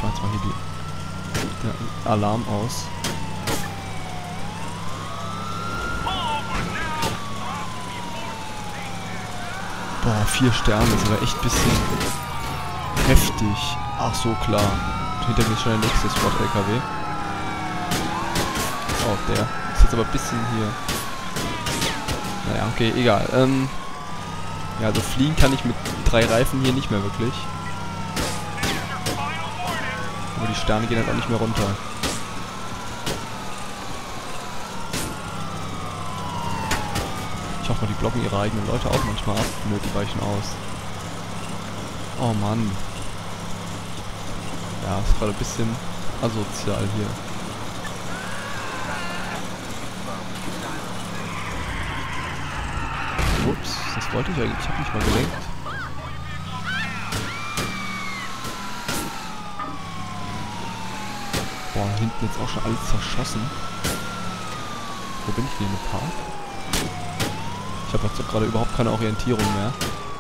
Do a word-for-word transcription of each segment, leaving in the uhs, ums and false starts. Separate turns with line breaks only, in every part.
Ich mach jetzt mal hier die, den Alarm aus. Boah, vier Sterne, das ist aber echt ein bisschen heftig. Ach so, klar. Hinter mir ist schon der nächste SWAT-L K W. Oh, der ist jetzt aber ein bisschen hier. Naja, okay, egal. Ähm, ja, also fliegen kann ich mit drei Reifen hier nicht mehr wirklich. Aber die Sterne gehen halt auch nicht mehr runter. Ich hoffe mal, die blocken ihre eigenen Leute auch manchmal ab. Nö, die weichen aus. Oh Mann. Ja, ist gerade ein bisschen asozial hier. Ups, das wollte ich eigentlich. Ich habe nicht mal gelenkt. Boah, hinten jetzt auch schon alles zerschossen. Wo bin ich denn im Park? Ich habe jetzt gerade überhaupt keine Orientierung mehr.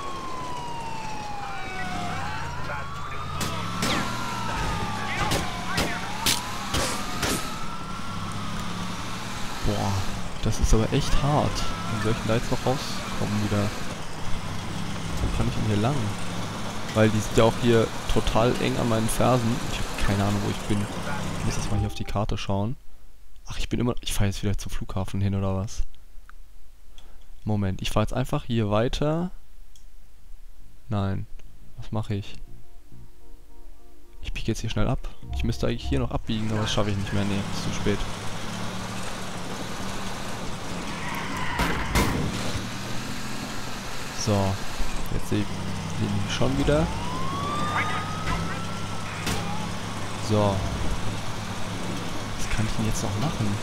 Boah, das ist aber echt hart. Wie soll ich denn da jetzt noch rauskommen wieder? Wo kann ich denn hier lang? Weil die sind ja auch hier total eng an meinen Fersen. Ich habe keine Ahnung, wo ich bin. Ich muss jetzt mal hier auf die Karte schauen. Ach, ich bin immer... Ich fahre jetzt wieder zum Flughafen hin, oder was? Moment, ich fahre jetzt einfach hier weiter. Nein. Was mache ich? Ich biege jetzt hier schnell ab. Ich müsste eigentlich hier noch abbiegen, aber das schaffe ich nicht mehr. Nee, ist zu spät. So. Jetzt sehe ich ihn schon wieder. So. Was kann ich denn jetzt noch machen?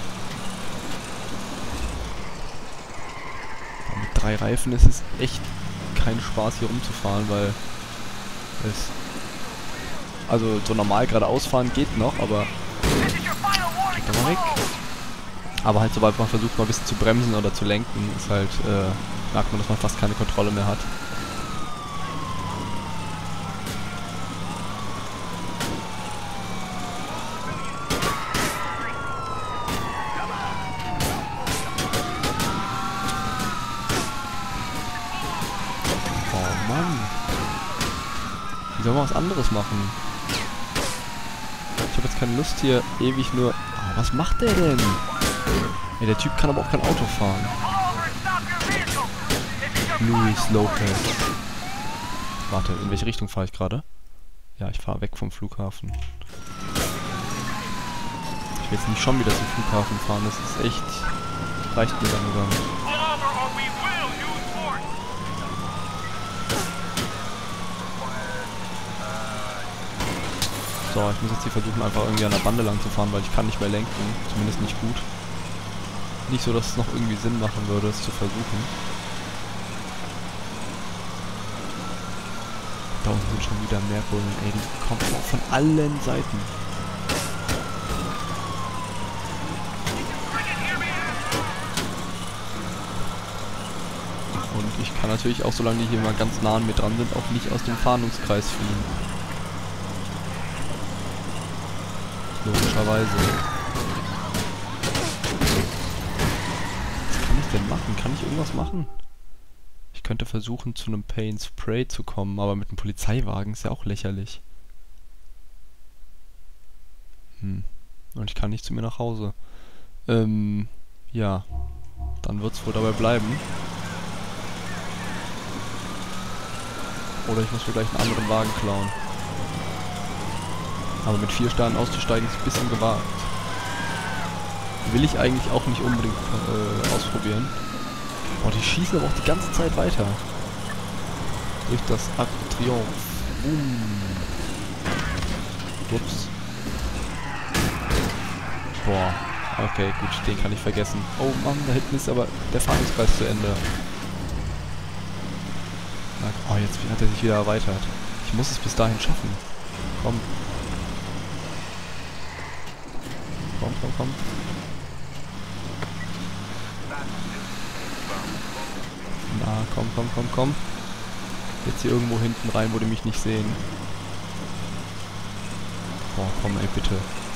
Mit drei Reifen ist es echt kein Spaß hier rumzufahren, weil es... Also so normal geradeaus fahren geht noch, aber... Geht doch mal weg. Aber halt sobald man versucht mal ein bisschen zu bremsen oder zu lenken, ist halt... Äh, merkt man, dass man fast keine Kontrolle mehr hat. Wie soll man was anderes machen? Ich habe jetzt keine Lust hier ewig nur... Oh, was macht der denn? Ja, der Typ kann aber auch kein Auto fahren. Luis Lopez. Warte, in welche Richtung fahre ich gerade? Ja, ich fahre weg vom Flughafen. Ich will jetzt nicht schon wieder zum Flughafen fahren. Das ist echt... Reicht mir langsam. So, ich muss jetzt hier versuchen, einfach irgendwie an der Bande lang zu fahren, weil ich kann nicht mehr lenken. Zumindest nicht gut. Nicht so, dass es noch irgendwie Sinn machen würde, es zu versuchen. Da unten sind schon wieder mehr Bullen. Ey, die kommen auch von allen Seiten. Und ich kann natürlich auch, solange die hier mal ganz nah an mir dran sind, auch nicht aus dem Fahndungskreis fliehen. Logischerweise. Was kann ich denn machen? Kann ich irgendwas machen? Ich könnte versuchen, zu einem Pay and Spray zu kommen, aber mit einem Polizeiwagen ist ja auch lächerlich. Hm. Und ich kann nicht zu mir nach Hause. Ähm, ja. Dann wird's wohl dabei bleiben. Oder ich muss mir gleich einen anderen Wagen klauen. Aber mit vier Sternen auszusteigen ist ein bisschen gewagt. Will ich eigentlich auch nicht unbedingt äh, ausprobieren. Oh, die schießen aber auch die ganze Zeit weiter. Durch das Arc de Triomphe. Boom. Ups. Boah. Okay, gut, den kann ich vergessen. Oh Mann, da hinten ist aber der Fahndungskreis zu Ende. Oh, jetzt hat er sich wieder erweitert. Ich muss es bis dahin schaffen. Komm. Komm, komm, komm. Na, komm, komm, komm, komm. Jetzt hier irgendwo hinten rein, wo die mich nicht sehen. Boah, komm ey, bitte.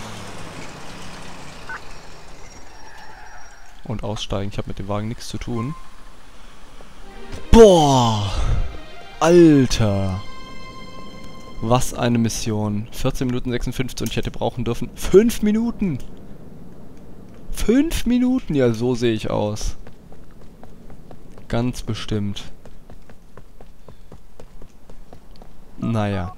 Und aussteigen. Ich habe mit dem Wagen nichts zu tun. Boah! Alter! Was eine Mission. vierzehn Minuten sechsundfünfzig und ich hätte brauchen dürfen fünf Minuten! fünf Minuten! Ja, so sehe ich aus. Ganz bestimmt. Naja.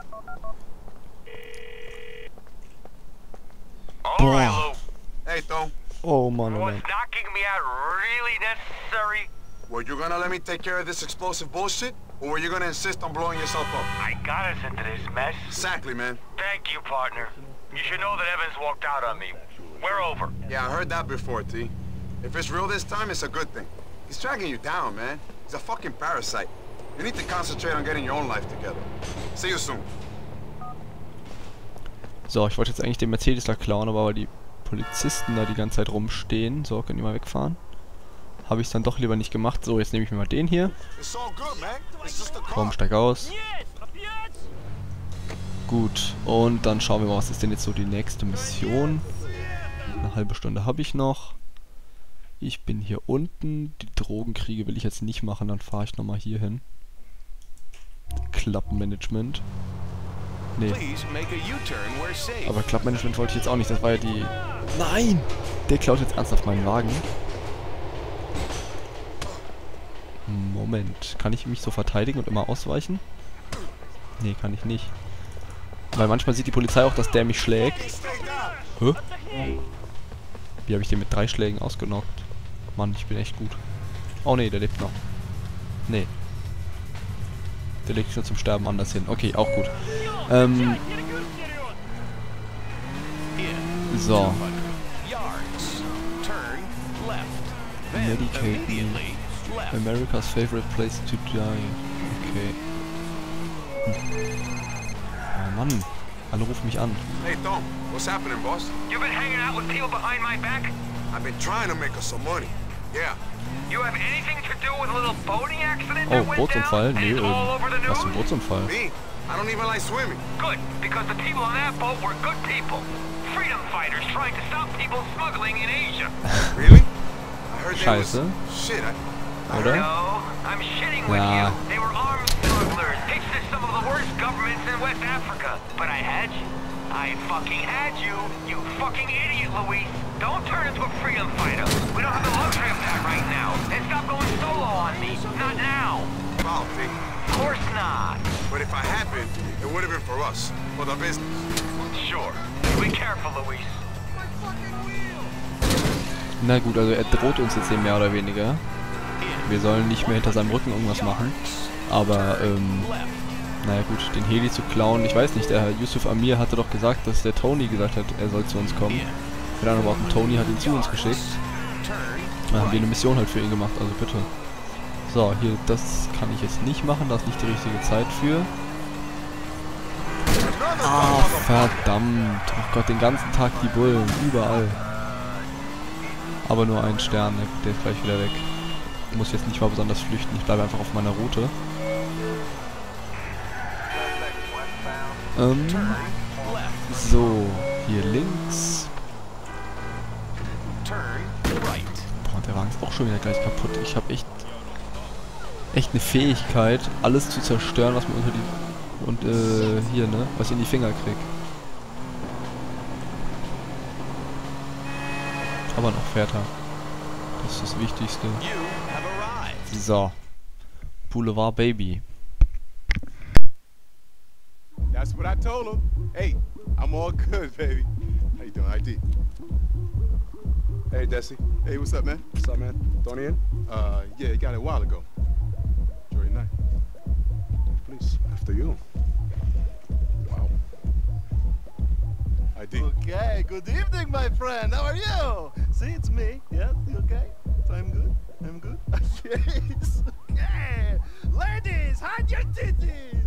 Boah.
Hey, Tom.
Oh Mann, oh
Was
Mann.
knocking me out really necessary?
Were you gonna let me take care of this explosive bullshit? Or were you gonna insist on blowing yourself up?
I got us into this mess.
Exactly, man.
Thank you, partner. You should know that Evans walked out on me. We're over.
Yeah, I heard that before, T. If it's real this time, it's a good thing. He's dragging you down, man. He's a fucking parasite. You need to concentrate on getting your own life together. See you soon.
So, ich wollte jetzt eigentlich den Mercedes da klauen, aber weil die Polizisten da die ganze Zeit rumstehen. So, können die mal wegfahren? Habe ich es dann doch lieber nicht gemacht. So, jetzt nehme ich mir mal den hier.
It's all good, man. It's just a
Komm, steig aus. Gut, und dann schauen wir mal, was ist denn jetzt so die nächste Mission. Eine halbe Stunde habe ich noch. Ich bin hier unten. Die Drogenkriege will ich jetzt nicht machen, dann fahre ich nochmal hier hin. Clubmanagement. Nee. Aber Clubmanagement wollte ich jetzt auch nicht, das war ja die... Nein! Der klaut jetzt ernsthaft meinen Wagen. Moment, kann ich mich so verteidigen und immer ausweichen? Nee, kann ich nicht. Weil manchmal sieht die Polizei auch, dass der mich schlägt. Hä? Wie habe ich den mit drei Schlägen ausgenockt? Mann, ich bin echt gut. Oh nee, der lebt noch. Nee. Der legt sich nur zum Sterben anders hin. Okay, auch gut. Ähm. So. Medicate me. America's favorite place to die. Okay. Oh Mann. Alle rufen mich an.
Hey, Tom. What's happening, boss?
You've been hanging out with people behind my back?
I've been trying to make us some money. Yeah.
You have anything to do with a little boating accident
Oh,
that went
Bootsunfall?
down?
Nee,
And it's all
ähm,
over the
was für ein
news?
Bootsunfall?
Me? I don't even like swimming.
Good, because the people on that boat were good people. Freedom fighters trying to stop people smuggling in Asia.
Really? I heard they was...
Scheiße.
Shit, I... I
Oder?
heard...
No, I'm shitting with
Nah.
you. They were arms smugglers, pitched to some of the worst governments in West Africa. But I had you. I fucking had you, you fucking idiot, Luis. Don't turn into a freedom fighter. We don't have the luxury of that right now. And stop going solo on me. Not now.
Wow, T.
Of course not.
But if I had been, it would have been for us. For the business.
Sure. Be careful, Luis.
Na gut, also er droht uns jetzt hier mehr oder weniger. Wir sollen nicht mehr hinter seinem Rücken irgendwas machen. Aber, ähm... naja gut, den Heli zu klauen, ich weiß nicht, der Herr Yusuf Amir hatte doch gesagt, dass der Tony gesagt hat, er soll zu uns kommen. Keine Ahnung, aber auch ein Tony hat ihn zu uns geschickt. Dann haben wir eine Mission halt für ihn gemacht, also bitte. So, hier, das kann ich jetzt nicht machen, da ist nicht die richtige Zeit für. Ah, verdammt. Oh Gott, den ganzen Tag die Bullen, überall. Aber nur ein Stern, der ist gleich wieder weg. Ich muss jetzt nicht mal besonders flüchten, ich bleibe einfach auf meiner Route. Ähm, so, hier links. Boah, der Wagen ist auch schon wieder gleich kaputt. Ich habe echt, echt eine Fähigkeit, alles zu zerstören, was mir unter die, und äh, hier, ne, was ich in die Finger krieg. Aber noch fährt er. Das ist das Wichtigste. So. Boulevard Baby.
That's what I told him. Hey, I'm all good, baby. How you doing, I D?
Hey, Desi.
Hey, what's up, man?
What's up, man? Tony in?
Uh, yeah, he got it a while ago. Enjoy your night.
Please, after you. Wow.
I D.
Okay, good evening, my friend. How are you? See, it's me. Yes, you okay? So I'm good. I'm good. Yes. Okay. Ladies, hide your titties.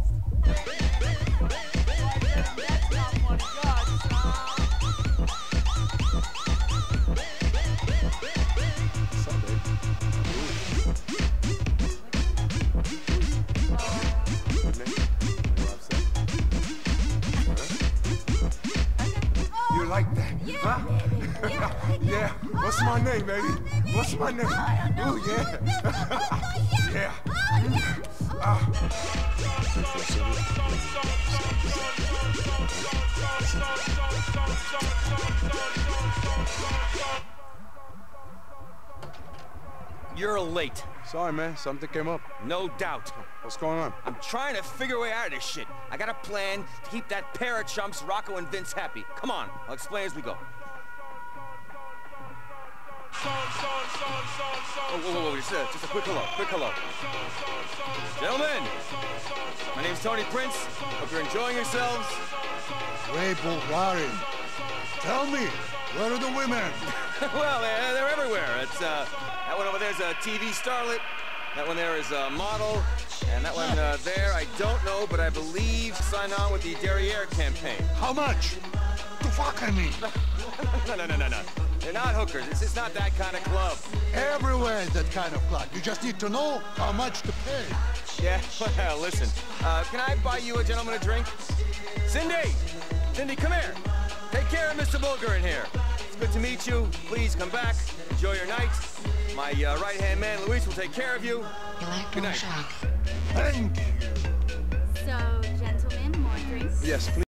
like that, huh? Yeah. What's my name, baby? What's my name? Ooh, yeah. Yeah. Ah.
You're late.
Sorry, man. Something came up.
No doubt.
What's going on?
I'm trying to figure a way out of this shit. I got a plan to keep that pair of chumps, Rocco and Vince, happy. Come on, I'll explain as we go. Oh, whoa, whoa, whoa, just a, just a quick hello, quick hello. Gentlemen, my name's Tony Prince. Hope you're enjoying yourselves.
Hey, Bulgari. Tell me, where are the women?
Well, they're, they're everywhere. It's, uh, that one over there's a T V starlet. That one there is a model. And that one uh, there, I don't know, but I believe signed on with the Derriere campaign.
How much? The fuck I mean?
No, no, no, no, no. They're not hookers. This is not that kind of club.
Everywhere is that kind of club. You just need to know how much to pay.
Yeah, well, listen. Uh, can I buy you a gentleman a drink? Cindy! Cindy, come here. Take care of Mister Bulger in here. It's good to meet you. Please come back. Enjoy your night. My uh, right-hand man, Luis, will take care of you. Good night.
Thank you.
So, gentlemen, more drinks?
Yes, please.